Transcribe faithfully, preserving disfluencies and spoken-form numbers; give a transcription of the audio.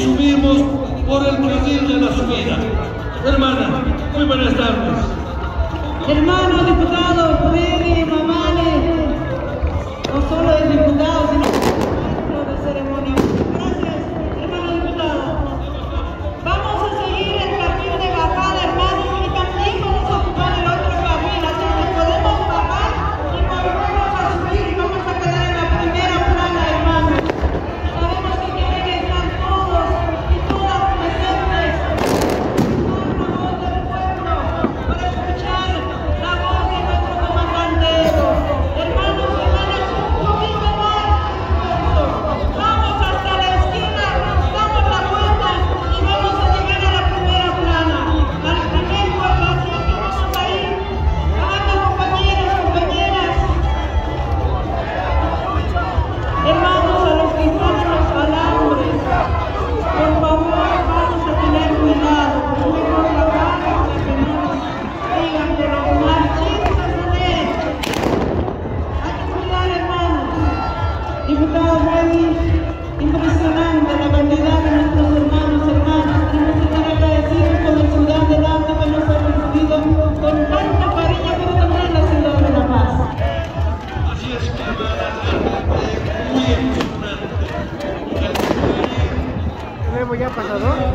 subimos por el carril de la subida. Hermana, muy buenas tardes. Hermano diputado, Freddy Mamani, no solo es diputado, sino maestro de ceremonia. Gracias, hermano diputado. Vamos a seguir el carril de bajada, hermanos, y también vamos a ocupar el otro carril, así que podemos bajar y volvemos a subir y vamos a quedar en la primera plana, hermanos. Sabemos que tienen que estar todos y todas presentes por la voz del pueblo, para escuchar la voz de nuestro comandante Evo. Hermanos y hermanas, un poquito más. Vamos hasta la esquina, damos la vuelta y vamos a llegar a la primera plana, al primer pueblo, así que vamos a ir bajando, compañeros, compañeras. Hermanos, a los que están en los alambres, por favor, vamos a tener cuidado, es mejor bajar para que no nos digan que los marchistas de hay que cuidar, hermanos. Diputado Freddy, impresionante la cantidad de nuestros hermanos, hermanas. Queremos estar agradecidos con la ciudad de Landa que nos ha recibido con tanto cariño, pero también la ciudad de La Paz. Así es, camarada, realmente muy emocionante. ¿Nuevo ya pasado?